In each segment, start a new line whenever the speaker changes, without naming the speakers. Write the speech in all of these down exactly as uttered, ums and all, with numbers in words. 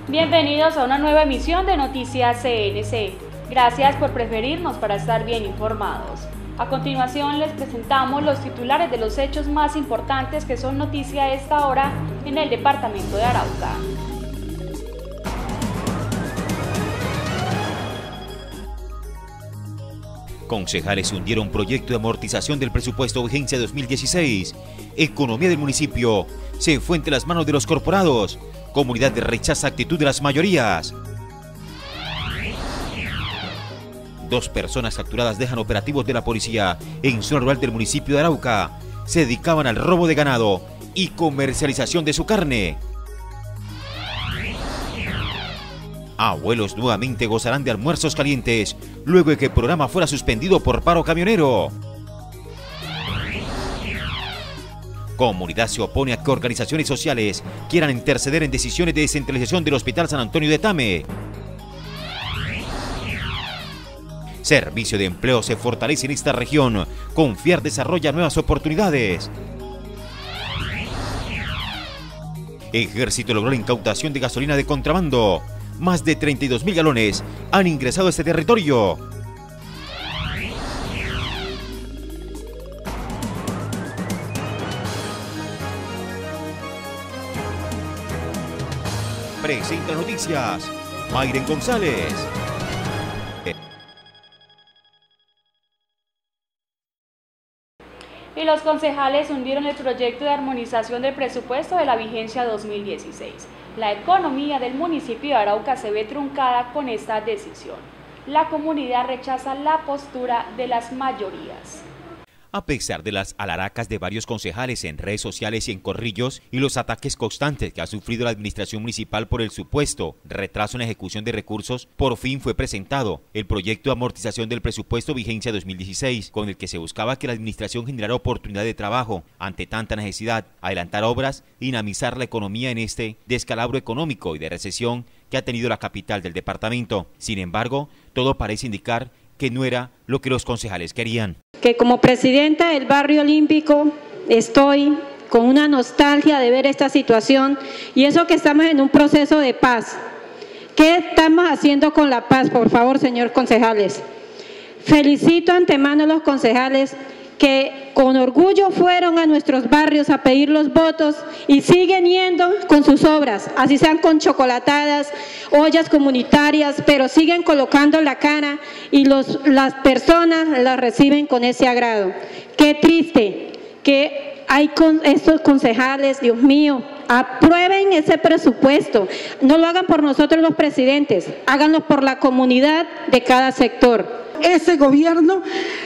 Bienvenidos a una nueva emisión de Noticias C N C. Gracias por preferirnos para estar bien informados. A continuación les presentamos los titulares de los hechos más importantes que son noticia a esta hora en el departamento de Arauca.
Concejales hundieron proyecto de amortización del presupuesto vigencia dos mil dieciséis. Economía del municipio se fue entre las manos de los corporados. Comunidad rechaza actitud de las mayorías. Dos personas capturadas dejan operativos de la policía en zona rural del municipio de Arauca. Se dedicaban al robo de ganado y comercialización de su carne. Abuelos nuevamente gozarán de almuerzos calientes luego de que el programa fuera suspendido por paro camionero. Comunidad se opone a que organizaciones sociales quieran interceder en decisiones de descentralización del Hospital San Antonio de Tame. Servicio de empleo se fortalece en esta región. Confiar desarrolla nuevas oportunidades. Ejército logró la incautación de gasolina de contrabando. Más de treinta y dos mil galones han ingresado a este territorio. Presenta noticias, Mayren González.
Y los concejales hundieron el proyecto de armonización del presupuesto de la vigencia dos mil dieciséis. La economía del municipio de Arauca se ve truncada con esta decisión. La comunidad rechaza la postura de las mayorías.
A pesar de las alaracas de varios concejales en redes sociales y en corrillos y los ataques constantes que ha sufrido la administración municipal por el supuesto retraso en la ejecución de recursos, por fin fue presentado el proyecto de amortización del presupuesto vigencia dos mil dieciséis, con el que se buscaba que la administración generara oportunidad de trabajo ante tanta necesidad, adelantar obras y dinamizar la economía en este descalabro económico y de recesión que ha tenido la capital del departamento. Sin embargo, todo parece indicar que no era lo que los concejales querían.
Que como presidenta del barrio olímpico estoy con una nostalgia de ver esta situación y eso que estamos en un proceso de paz. ¿Qué estamos haciendo con la paz, por favor, señor concejales? Felicito antemano a los concejales que con orgullo fueron a nuestros barrios a pedir los votos y siguen yendo con sus obras, así sean con chocolatadas, ollas comunitarias, pero siguen colocando la cara y los, las personas las reciben con ese agrado. Qué triste que hay con estos concejales, Dios mío, aprueben ese presupuesto, no lo hagan por nosotros los presidentes, háganlo por la comunidad de cada sector.
Ese gobierno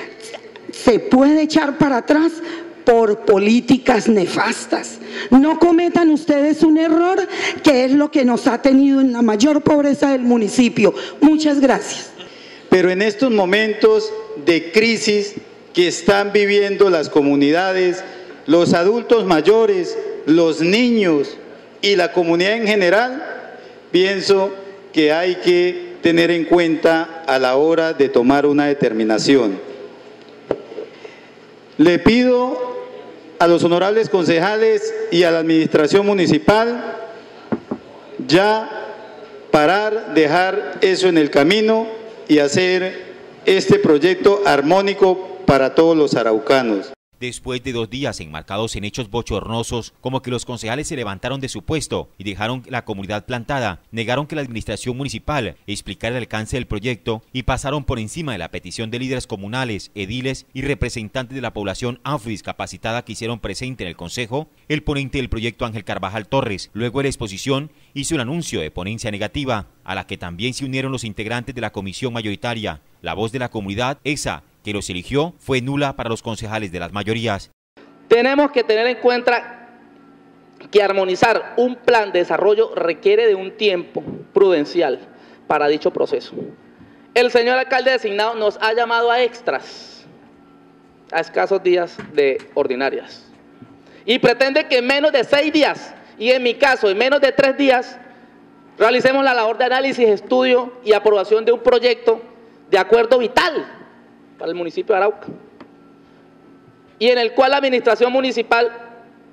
se puede echar para atrás por políticas nefastas. No cometan ustedes un error que es lo que nos ha tenido en la mayor pobreza del municipio. Muchas gracias.
Pero en estos momentos de crisis que están viviendo las comunidades, los adultos mayores, los niños y la comunidad en general, pienso que hay que tener en cuenta a la hora de tomar una determinación. Le pido a los honorables concejales y a la administración municipal ya parar, dejar eso en el camino y hacer este proyecto armónico para todos los araucanos.
Después de dos días enmarcados en hechos bochornosos, como que los concejales se levantaron de su puesto y dejaron la comunidad plantada, negaron que la administración municipal explicara el alcance del proyecto y pasaron por encima de la petición de líderes comunales, ediles y representantes de la población afrodiscapacitada que hicieron presente en el consejo, el ponente del proyecto Ángel Carvajal Torres, luego de la exposición, hizo un anuncio de ponencia negativa, a la que también se unieron los integrantes de la comisión mayoritaria. La voz de la comunidad, esa que los eligió, fue nula para los concejales de las mayorías.
Tenemos que tener en cuenta que armonizar un plan de desarrollo requiere de un tiempo prudencial para dicho proceso. El señor alcalde designado nos ha llamado a extras, a escasos días de ordinarias, y pretende que en menos de seis días, y en mi caso en menos de tres días, realicemos la labor de análisis, estudio y aprobación de un proyecto de acuerdo vital para el municipio de Arauca, y en el cual la administración municipal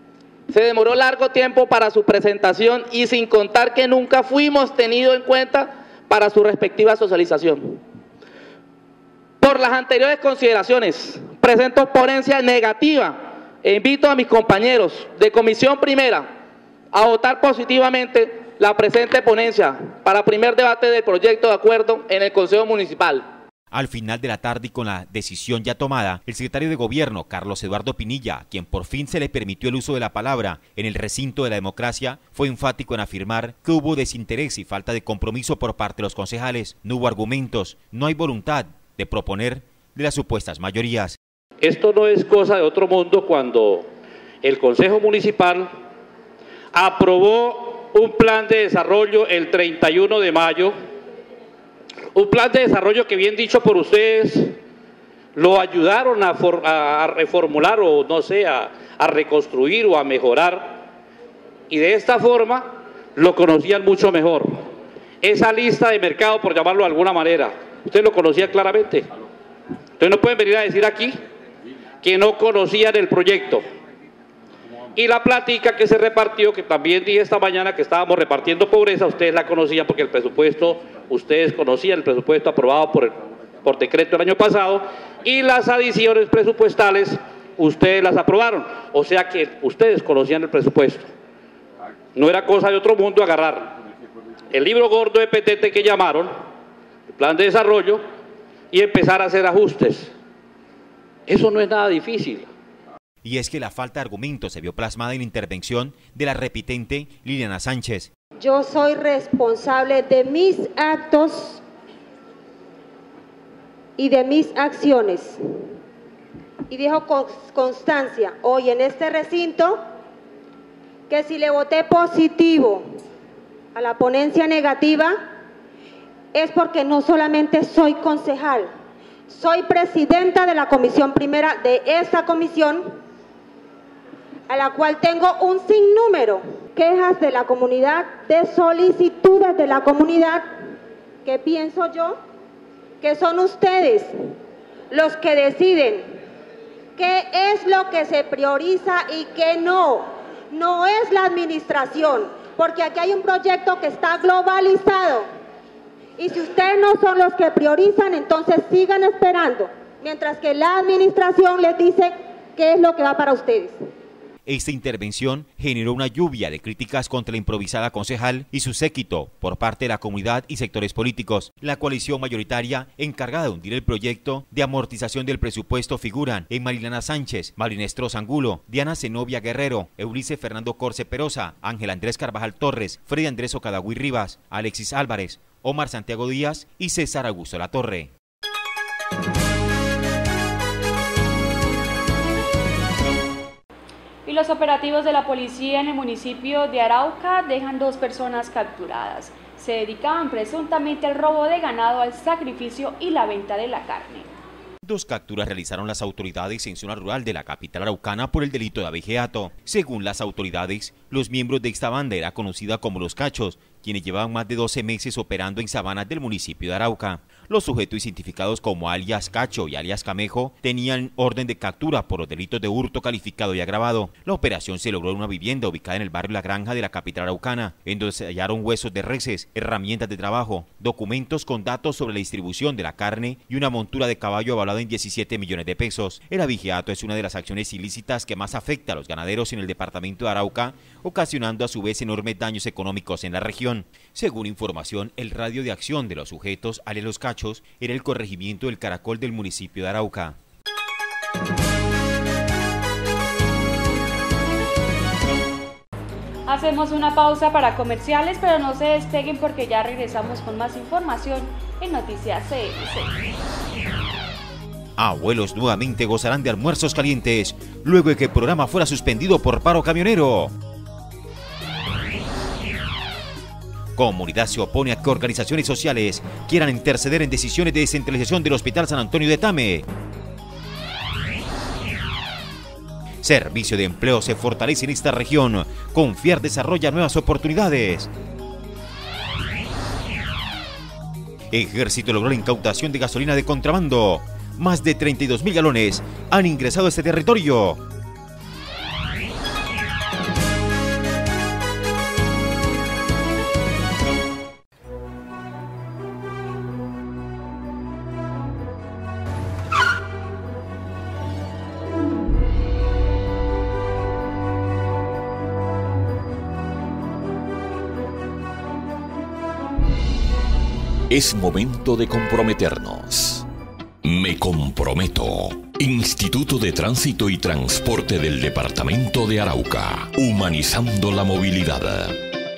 Se demoró largo tiempo para su presentación y sin contar que nunca fuimos tenidos en cuenta para su respectiva socialización. Por las anteriores consideraciones, presento ponencia negativa e invito a mis compañeros de Comisión Primera a votar positivamente la presente ponencia para primer debate del proyecto de acuerdo en el Consejo Municipal.
Al final de la tarde y con la decisión ya tomada, el secretario de Gobierno, Carlos Eduardo Pinilla, quien por fin se le permitió el uso de la palabra en el recinto de la democracia, fue enfático en afirmar que hubo desinterés y falta de compromiso por parte de los concejales. No hubo argumentos, no hay voluntad de proponer de las supuestas mayorías.
Esto no es cosa de otro mundo cuando el Consejo Municipal aprobó un plan de desarrollo el treinta y uno de mayo, un plan de desarrollo que, bien dicho por ustedes, lo ayudaron a, for, a, a reformular o no sé, a, a reconstruir o a mejorar, y de esta forma lo conocían mucho mejor. Esa lista de mercado, por llamarlo de alguna manera, ustedes lo conocían claramente. Entonces no pueden venir a decir aquí que no conocían el proyecto. Y la plática que se repartió, que también dije esta mañana que estábamos repartiendo pobreza, ustedes la conocían porque el presupuesto, ustedes conocían el presupuesto aprobado por, el, por decreto el año pasado, y las adiciones presupuestales ustedes las aprobaron, o sea que ustedes conocían el presupuesto. No era cosa de otro mundo agarrar el libro gordo de Petete que llamaron, el plan de desarrollo, y empezar a hacer ajustes. Eso no es nada difícil.
Y es que la falta de argumentos se vio plasmada en la intervención de la repitente Liliana Sánchez.
Yo soy responsable de mis actos y de mis acciones. Y dejo constancia hoy en este recinto que si le voté positivo a la ponencia negativa es porque no solamente soy concejal, soy presidenta de la Comisión Primera de esta comisión, a la cual tengo un sinnúmero de quejas de la comunidad, de solicitudes de la comunidad, que pienso yo que son ustedes los que deciden qué es lo que se prioriza y qué no. No es la administración, porque aquí hay un proyecto que está globalizado. Y si ustedes no son los que priorizan, entonces sigan esperando, mientras que la administración les dice qué es lo que va para ustedes.
Esta intervención generó una lluvia de críticas contra la improvisada concejal y su séquito por parte de la comunidad y sectores políticos. La coalición mayoritaria encargada de hundir el proyecto de amortización del presupuesto figuran en Marilana Sánchez, Marinestro Angulo, Diana Zenobia Guerrero, Eurice Fernando Corce Perosa, Ángel Andrés Carvajal Torres, Freddy Andrés Ocadagüí Rivas, Alexis Álvarez, Omar Santiago Díaz y César Augusto Latorre.
Y los operativos de la policía en el municipio de Arauca dejan dos personas capturadas. Se dedicaban presuntamente al robo de ganado, al sacrificio y la venta de la carne.
Dos capturas realizaron las autoridades en zona rural de la capital araucana por el delito de abigeato. Según las autoridades, los miembros de esta banda era conocida como Los Cachos, quienes llevaban más de doce meses operando en sabanas del municipio de Arauca. Los sujetos identificados como alias Cacho y alias Camejo tenían orden de captura por los delitos de hurto calificado y agravado. La operación se logró en una vivienda ubicada en el barrio La Granja de la capital araucana, en donde se hallaron huesos de reses, herramientas de trabajo, documentos con datos sobre la distribución de la carne y una montura de caballo avalada en diecisiete millones de pesos. El abigeato es una de las acciones ilícitas que más afecta a los ganaderos en el departamento de Arauca, ocasionando a su vez enormes daños económicos en la región. Según información, el radio de acción de los sujetos, alias Los Cachos, era el corregimiento del Caracol del municipio de Arauca.
Hacemos una pausa para comerciales, pero no se despeguen porque ya regresamos con más información en Noticias C N C.
Abuelos nuevamente gozarán de almuerzos calientes, luego de que el programa fuera suspendido por paro camionero. Comunidad se opone a que organizaciones sociales quieran interceder en decisiones de descentralización del Hospital San Antonio de Tame. Servicio de empleo se fortalece en esta región. Confiar desarrolla nuevas oportunidades. Ejército logró la incautación de gasolina de contrabando. Más de treinta y dos mil galones han ingresado a este territorio.
Es momento de comprometernos. Me comprometo. Instituto de Tránsito y Transporte del Departamento de Arauca. Humanizando la movilidad.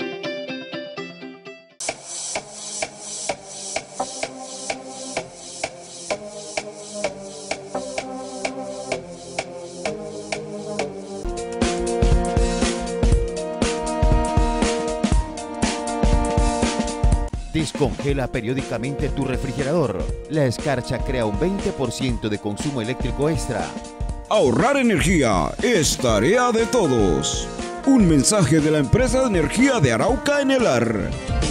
Descongela periódicamente tu refrigerador. La escarcha crea un veinte por ciento de consumo eléctrico extra.
Ahorrar energía es tarea de todos. Un mensaje de la empresa de energía de Arauca en Elar.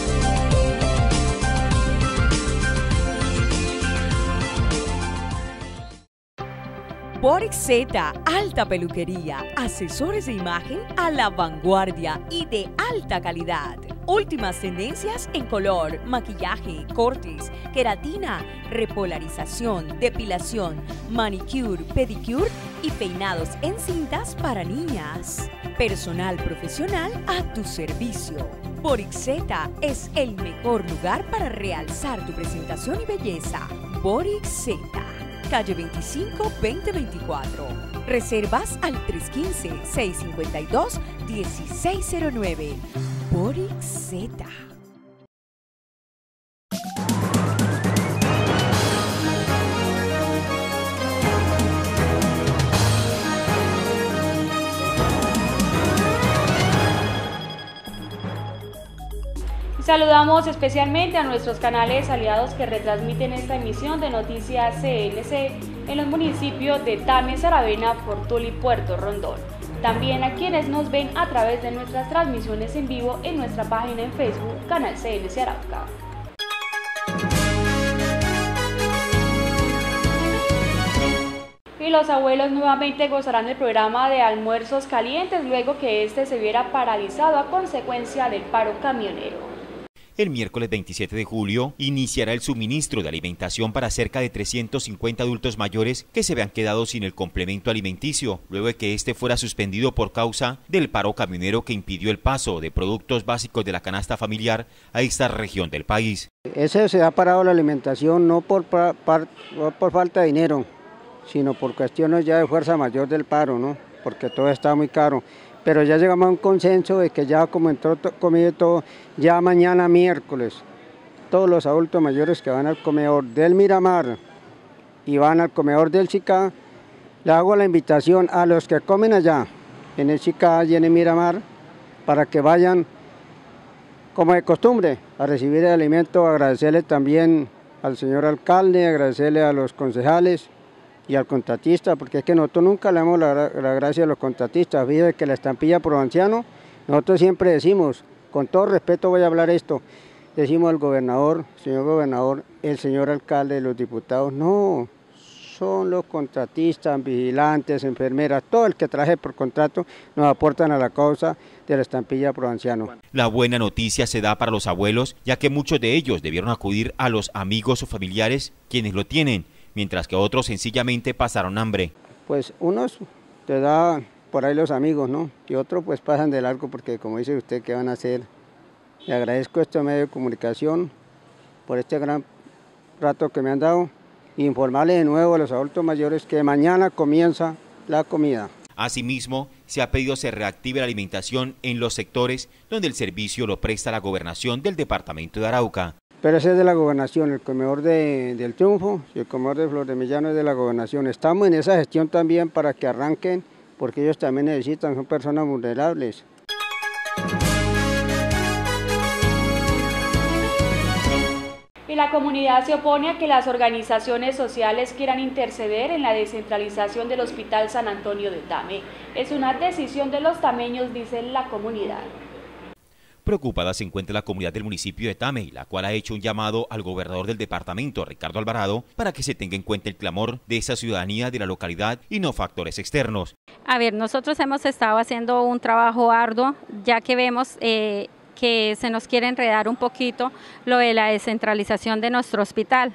Boric Z, alta peluquería, asesores de imagen a la vanguardia y de alta calidad. Últimas tendencias en color, maquillaje, cortes, queratina, repolarización, depilación, manicure, pedicure y peinados en cintas para niñas. Personal profesional a tu servicio. Boric Z es el mejor lugar para realzar tu presentación y belleza. Boric Z. Calle veinticinco, veinte veinticuatro. Reservas al tres uno cinco, seis cinco dos, uno seis cero nueve. Boric Z.
Saludamos especialmente a nuestros canales aliados que retransmiten esta emisión de Noticias C N C en los municipios de Tame, Saravena, Fortul y Puerto Rondón. También a quienes nos ven a través de nuestras transmisiones en vivo en nuestra página en Facebook, Canal C N C Arauca. Y los abuelos nuevamente gozarán del programa de almuerzos calientes luego que este se viera paralizado a consecuencia del paro camionero.
El miércoles veintisiete de julio iniciará el suministro de alimentación para cerca de trescientos cincuenta adultos mayores que se habían quedado sin el complemento alimenticio, luego de que este fuera suspendido por causa del paro camionero que impidió el paso de productos básicos de la canasta familiar a esta región del país.
Ese se ha parado la alimentación no por, par, par, no por falta de dinero, sino por cuestiones ya de fuerza mayor del paro, ¿no? Porque todo está muy caro. Pero ya llegamos a un consenso de que ya como entró comida todo, ya mañana miércoles, todos los adultos mayores que van al comedor del Miramar y van al comedor del Chicá, le hago la invitación a los que comen allá, en el Chicá y en el Miramar, para que vayan como de costumbre a recibir el alimento, agradecerle también al señor alcalde, agradecerle a los concejales y al contratista, porque es que nosotros nunca le damos la, la gracia a los contratistas. Fíjate que la estampilla provinciano, nosotros siempre decimos, con todo respeto voy a hablar esto, decimos al gobernador, señor gobernador, el señor alcalde, los diputados, no, son los contratistas, vigilantes, enfermeras, todo el que traje por contrato nos aportan a la causa de la estampilla provinciano.
La buena noticia se da para los abuelos, ya que muchos de ellos debieron acudir a los amigos o familiares quienes lo tienen, mientras que otros sencillamente pasaron hambre.
Pues unos te da por ahí los amigos, ¿no? Y otros pues pasan de largo porque como dice usted, ¿qué van a hacer? Le agradezco este medio de comunicación por este gran rato que me han dado e informarles de nuevo a los adultos mayores que mañana comienza la comida.
Asimismo, se ha pedido se reactive la alimentación en los sectores donde el servicio lo presta la gobernación del departamento de Arauca.
Pero ese es de la gobernación, el comedor de, del Triunfo y el comedor de Flor de Millano es de la gobernación. Estamos en esa gestión también para que arranquen, porque ellos también necesitan, son personas vulnerables.
Y la comunidad se opone a que las organizaciones sociales quieran interceder en la descentralización del Hospital San Antonio de Tame. Es una decisión de los tameños, dice la comunidad.
Preocupada se encuentra la comunidad del municipio de Tame, la cual ha hecho un llamado al gobernador del departamento, Ricardo Alvarado, para que se tenga en cuenta el clamor de esa ciudadanía de la localidad y no factores externos.
A ver, nosotros hemos estado haciendo un trabajo arduo, ya que vemos eh, que se nos quiere enredar un poquito lo de la descentralización de nuestro hospital.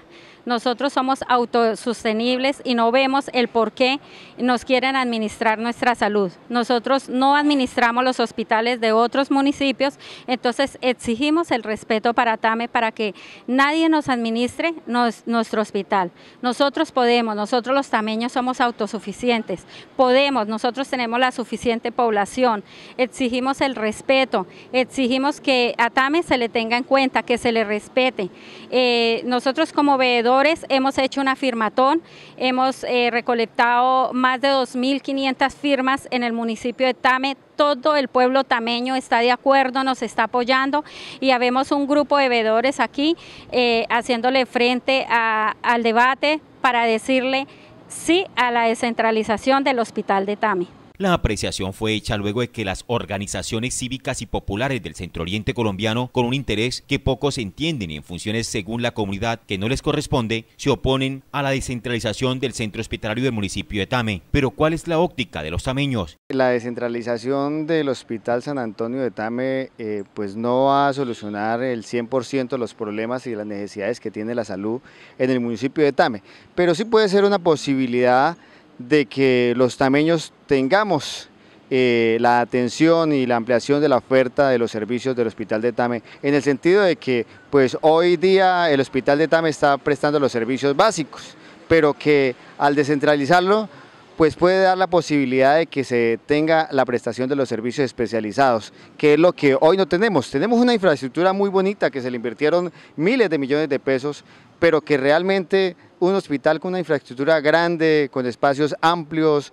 Nosotros somos autosostenibles y no vemos el por qué nos quieren administrar nuestra salud. Nosotros no administramos los hospitales de otros municipios, entonces exigimos el respeto para Tame para que nadie nos administre nos, nuestro hospital. Nosotros podemos, nosotros los tameños somos autosuficientes, podemos, nosotros tenemos la suficiente población, exigimos el respeto, exigimos que a Tame se le tenga en cuenta, que se le respete. Eh, nosotros como veedores hemos hecho una firmatón, hemos eh, recolectado más de dos mil quinientas firmas en el municipio de Tame. Todo el pueblo tameño está de acuerdo, nos está apoyando y habemos un grupo de veedores aquí eh, haciéndole frente a, al debate para decirle sí a la descentralización del hospital de Tame.
La apreciación fue hecha luego de que las organizaciones cívicas y populares del Centro Oriente colombiano, con un interés que pocos entienden en funciones según la comunidad que no les corresponde, se oponen a la descentralización del centro hospitalario del municipio de Tame. Pero ¿cuál es la óptica de los tameños?
La descentralización del Hospital San Antonio de Tame eh, pues no va a solucionar el cien por ciento los problemas y las necesidades que tiene la salud en el municipio de Tame, pero sí puede ser una posibilidad de que los tameños tengamos eh, la atención y la ampliación de la oferta de los servicios del Hospital de Tame, en el sentido de que pues hoy día el Hospital de Tame está prestando los servicios básicos, pero que al descentralizarlo pues puede dar la posibilidad de que se tenga la prestación de los servicios especializados, que es lo que hoy no tenemos. Tenemos una infraestructura muy bonita que se le invirtieron miles de millones de pesos, pero que realmente un hospital con una infraestructura grande, con espacios amplios,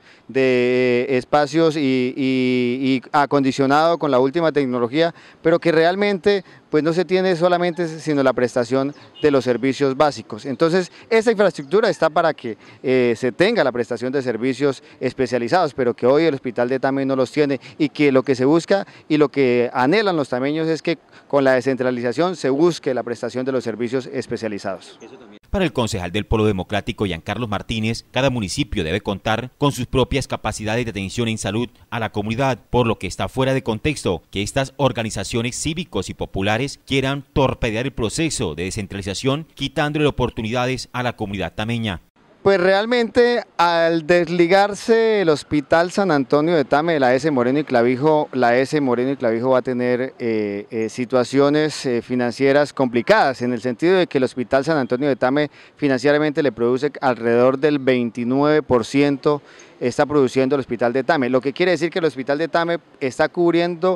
de espacios y, y, y acondicionado con la última tecnología, pero que realmente pues no se tiene solamente sino la prestación de los servicios básicos. Entonces esa infraestructura está para que eh, se tenga la prestación de servicios especializados, pero que hoy el Hospital de Tame no los tiene, y que lo que se busca y lo que anhelan los tameños es que con la descentralización se busque la prestación de los servicios especializados.
Para el concejal del Polo Democrático, Giancarlos Martínez, cada municipio debe contar con sus propias capacidades de atención en salud a la comunidad, por lo que está fuera de contexto que estas organizaciones cívicos y populares quieran torpedear el proceso de descentralización, quitándole oportunidades a la comunidad tameña.
Pues realmente al desligarse el Hospital San Antonio de Tame de la S. Moreno y Clavijo, la S. Moreno y Clavijo va a tener eh, eh, situaciones eh, financieras complicadas, en el sentido de que el Hospital San Antonio de Tame financieramente le produce alrededor del veintinueve por ciento, está produciendo el Hospital de Tame, lo que quiere decir que el Hospital de Tame está cubriendo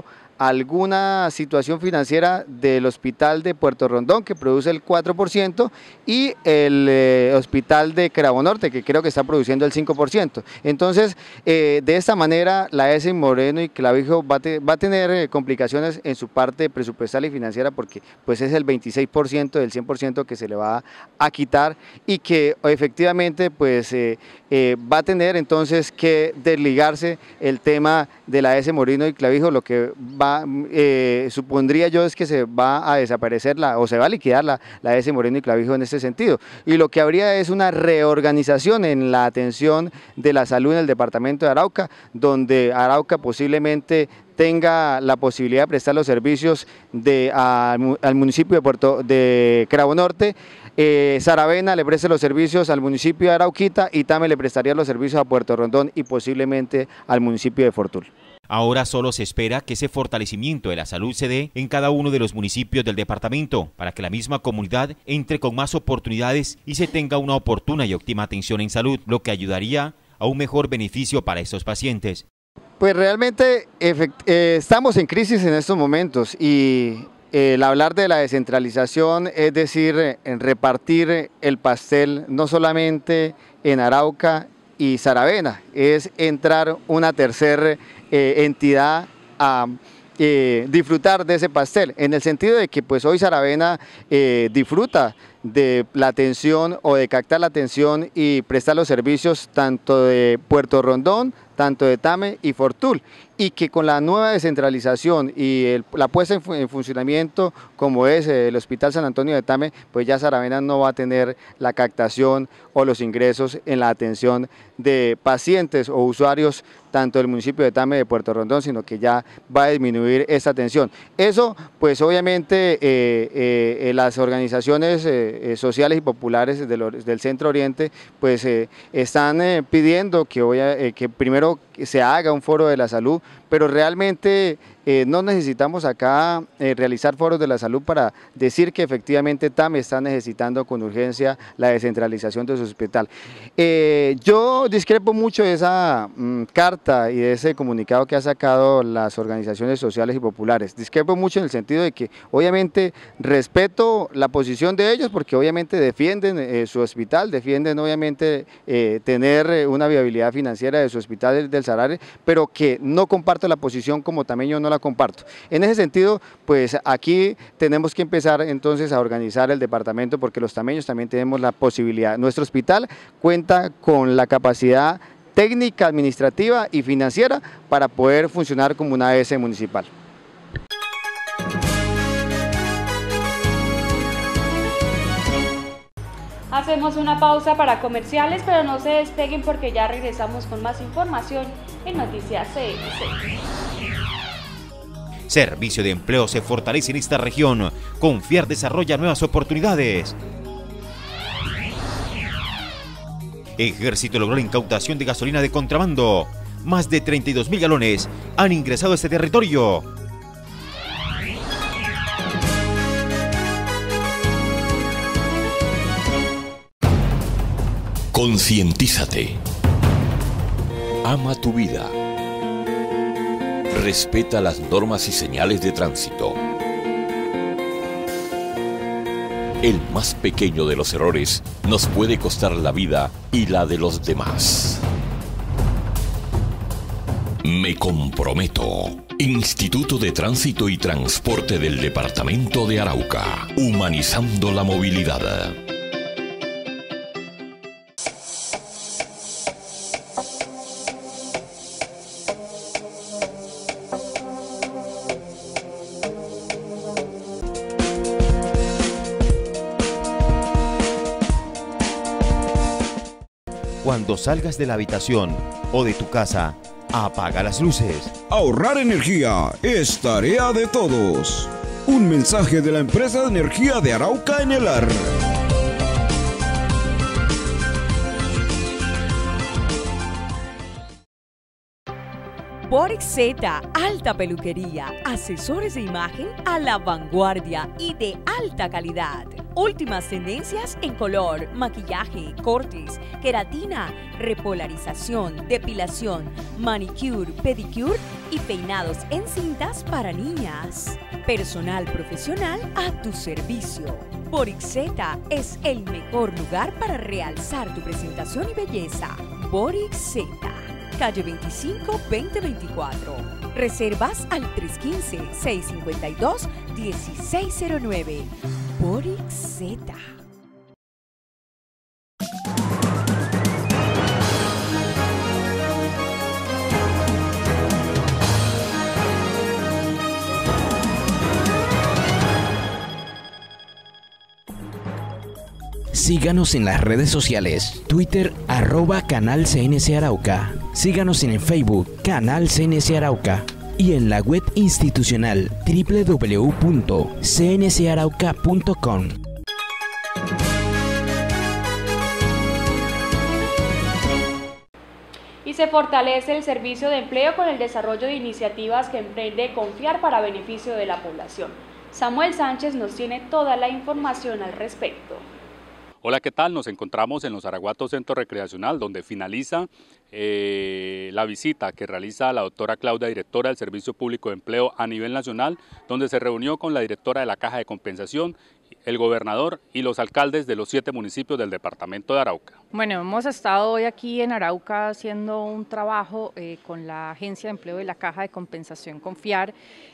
alguna situación financiera del Hospital de Puerto Rondón, que produce el cuatro por ciento, y el eh, Hospital de Cravo Norte, que creo que está produciendo el cinco por ciento. Entonces, eh, de esta manera, la S. Moreno y Clavijo va, te, va a tener eh, complicaciones en su parte presupuestal y financiera, porque pues es el veintiséis por ciento del cien por ciento que se le va a quitar, y que efectivamente pues eh, eh, va a tener entonces que desligarse el tema de la S. Moreno y Clavijo, lo que va Eh, supondría yo es que se va a desaparecer la, o se va a liquidar la, la S. Moreno y Clavijo en este sentido, y lo que habría es una reorganización en la atención de la salud en el departamento de Arauca, donde Arauca posiblemente tenga la posibilidad de prestar los servicios de, a, al municipio de, Puerto, de Cravo Norte, eh, Saravena le preste los servicios al municipio de Arauquita, y Tame le prestaría los servicios a Puerto Rondón y posiblemente al municipio de Fortul.
Ahora solo se espera que ese fortalecimiento de la salud se dé en cada uno de los municipios del departamento, para que la misma comunidad entre con más oportunidades y se tenga una oportuna y óptima atención en salud, lo que ayudaría a un mejor beneficio para estos pacientes.
Pues realmente eh, estamos en crisis en estos momentos, y el hablar de la descentralización es decir, en repartir el pastel no solamente en Arauca y Saravena, es entrar una tercera eh, entidad a eh, disfrutar de ese pastel, en el sentido de que pues hoy Saravena eh, disfruta de la atención o de captar la atención y prestar los servicios tanto de Puerto Rondón, tanto de Tame y Fortul, y que con la nueva descentralización y el, la puesta en, fu en funcionamiento como es el Hospital San Antonio de Tame, pues ya Saravena no va a tener la captación o los ingresos en la atención de pacientes o usuarios tanto del municipio de Tame de Puerto Rondón, sino que ya va a disminuir esta atención. Eso, pues obviamente eh, eh, las organizaciones eh, eh, sociales y populares del, del Centro Oriente, pues eh, están eh, pidiendo que, hoy, eh, que primero se haga un foro de la salud, pero realmente eh, no necesitamos acá eh, realizar foros de la salud para decir que efectivamente Tame está necesitando con urgencia la descentralización de su hospital. Eh, yo discrepo mucho de esa mm, carta y de ese comunicado que ha sacado las organizaciones sociales y populares. Discrepo mucho en el sentido de que obviamente respeto la posición de ellos porque obviamente defienden eh, su hospital, defienden obviamente eh, tener una viabilidad financiera de su hospital del, del Sarare, pero que no comparto la posición como tameño, no la comparto. En ese sentido, pues aquí tenemos que empezar entonces a organizar el departamento porque los tameños también tenemos la posibilidad. Nuestro hospital cuenta con la capacidad técnica, administrativa y financiera para poder funcionar como una A S municipal.
Hacemos una pausa para comerciales, pero no se despeguen porque ya regresamos con más información en Noticias C N C.
Servicio de Empleo se fortalece en esta región. Confiar desarrolla nuevas oportunidades. Ejército logró la incautación de gasolina de contrabando. Más de treinta y dos mil galones han ingresado a este territorio.
Concientízate. Ama tu vida. Respeta las normas y señales de tránsito. El más pequeño de los errores nos puede costar la vida y la de los demás. Me comprometo. Instituto de Tránsito y Transporte del Departamento de Arauca. Humanizando la movilidad.
Cuando salgas de la habitación o de tu casa, apaga las luces.
Ahorrar energía es tarea de todos. Un mensaje de la empresa de energía de Arauca en el A R.
Boric Z, alta peluquería, asesores de imagen a la vanguardia y de alta calidad. Últimas tendencias en color, maquillaje, cortes, queratina, repolarización, depilación, manicure, pedicure y peinados en cintas para niñas. Personal profesional a tu servicio. Boric Z es el mejor lugar para realzar tu presentación y belleza. Boric Z. Calle veinticinco, veinte veinticuatro. Reservas al tres uno cinco, seis cinco dos, uno seis cero nueve. Boric Z.
Síganos en las redes sociales, Twitter, arroba Canal C N C Arauca. Síganos en el Facebook, Canal C N C Arauca. Y en la web institucional, doble u doble u doble u punto c n c arauca punto com.
Y se fortalece el servicio de empleo con el desarrollo de iniciativas que emprende Confiar para beneficio de la población. Samuel Sánchez nos tiene toda la información al respecto.
Hola, ¿qué tal? Nos encontramos en los Araguatos Centro Recreacional, donde finaliza eh, la visita que realiza la doctora Claudia, directora del Servicio Público de Empleo a nivel nacional, donde se reunió con la directora de la Caja de Compensación, el gobernador y los alcaldes de los siete municipios del departamento de Arauca.
Bueno, hemos estado hoy aquí en Arauca haciendo un trabajo eh, con la Agencia de Empleo de la Caja de Compensación Confiar.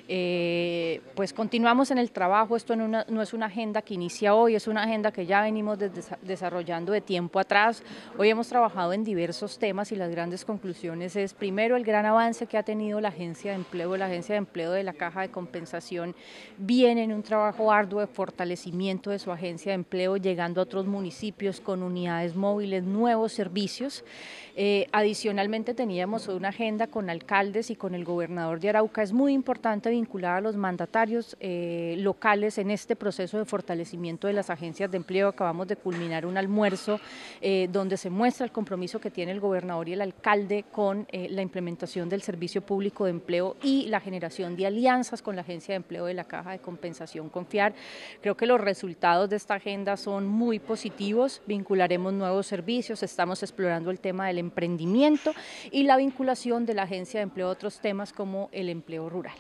Eh, pues continuamos en el trabajo, esto no, una, no es una agenda que inicia hoy, es una agenda que ya venimos des desarrollando de tiempo atrás. Hoy hemos trabajado en diversos temas y las grandes conclusiones es, primero, el gran avance que ha tenido la Agencia de Empleo, la Agencia de Empleo de la Caja de Compensación viene en un trabajo arduo de fortalecimiento de su agencia de empleo, llegando a otros municipios con unidades móviles, nuevos servicios. Eh, adicionalmente teníamos una agenda con alcaldes y con el gobernador de Arauca. Es muy importante vincular a los mandatarios eh, locales en este proceso de fortalecimiento de las agencias de empleo. Acabamos de culminar un almuerzo eh, donde se muestra el compromiso que tiene el gobernador y el alcalde con eh, la implementación del servicio público de empleo y la generación de alianzas con la agencia de empleo de la Caja de Compensación Confiar. Creo que los resultados de esta agenda son muy positivos, vincularemos nuevos servicios, estamos explorando el tema del emprendimiento y la vinculación de la agencia de empleo a otros temas como el empleo rural.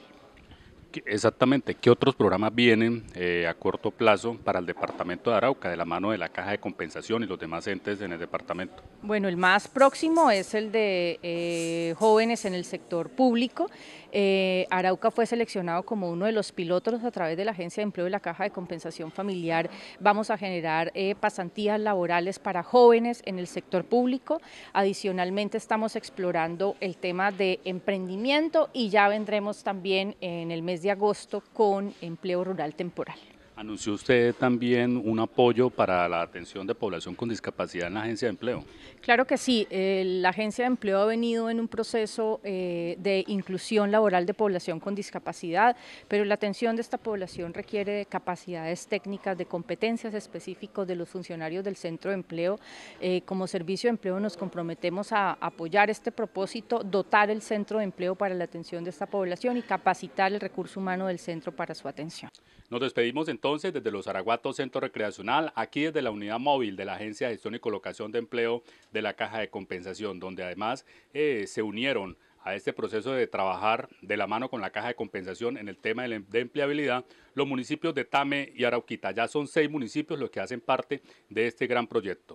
Exactamente, ¿qué otros programas vienen eh, a corto plazo para el departamento de Arauca de la mano de la Caja de Compensación y los demás entes en el departamento?
Bueno, el más próximo es el de eh, jóvenes en el sector público. Eh, Arauca fue seleccionado como uno de los pilotos a través de la Agencia de Empleo y la Caja de Compensación Familiar. Vamos a generar eh, pasantías laborales para jóvenes en el sector público. Adicionalmente estamos explorando el tema de emprendimiento y ya vendremos también en el mes de agosto con empleo rural temporal.
Anunció usted también un apoyo para la atención de población con discapacidad en la Agencia de Empleo.
Claro que sí, eh, la Agencia de Empleo ha venido en un proceso eh, de inclusión laboral de población con discapacidad, pero la atención de esta población requiere de capacidades técnicas, de competencias específicas de los funcionarios del Centro de Empleo. Eh, como Servicio de Empleo nos comprometemos a apoyar este propósito, dotar el Centro de Empleo para la atención de esta población y capacitar el recurso humano del centro para su atención.
Nos despedimos entonces desde los Araguatos Centro Recreacional, aquí desde la unidad móvil de la Agencia de Gestión y Colocación de Empleo de la Caja de Compensación, donde además eh, se unieron a este proceso de trabajar de la mano con la Caja de Compensación en el tema de empleabilidad los municipios de Tame y Arauquita. Ya son seis municipios los que hacen parte de este gran proyecto.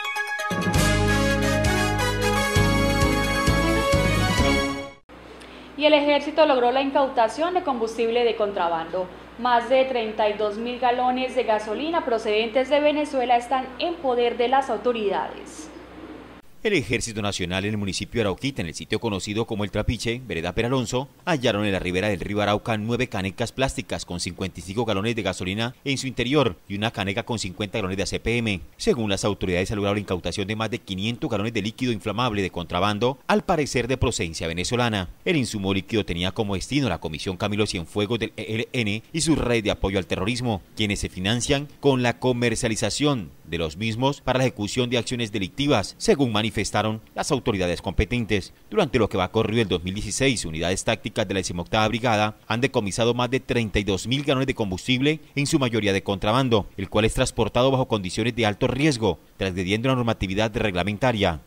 Y el Ejército logró la incautación de combustible de contrabando. Más de treinta y dos mil galones de gasolina procedentes de Venezuela están en poder de las autoridades.
El Ejército Nacional en el municipio de Arauquita, en el sitio conocido como El Trapiche, vereda Peralonso, hallaron en la ribera del río Arauca nueve canecas plásticas con cincuenta y cinco galones de gasolina en su interior y una caneca con cincuenta galones de A C P M. Según las autoridades, ha logrado la incautación de más de quinientos galones de líquido inflamable de contrabando, al parecer de procedencia venezolana. El insumo líquido tenía como destino la Comisión Camilo Cienfuegos del E L N y su red de apoyo al terrorismo, quienes se financian con la comercialización de los mismos para la ejecución de acciones delictivas, según manifestaron las autoridades competentes. Durante lo que va corrido el dos mil dieciséis, unidades tácticas de la decimoctava Brigada han decomisado más de treinta y dos mil galones de combustible, en su mayoría de contrabando, el cual es transportado bajo condiciones de alto riesgo, transgrediendo la normatividad reglamentaria.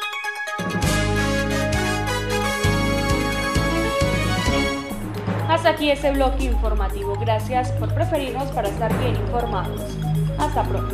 Hasta aquí este bloque informativo. Gracias por preferirnos para estar bien informados. Hasta pronto.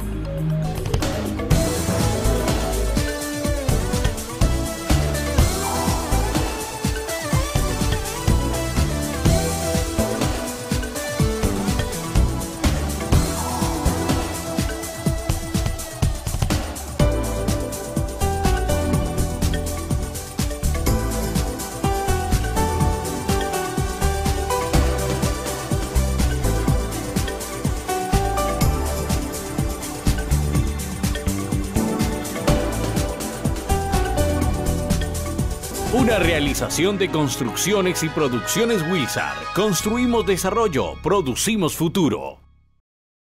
Una realización de Construcciones y Producciones Wilsar. Construimos desarrollo, producimos futuro.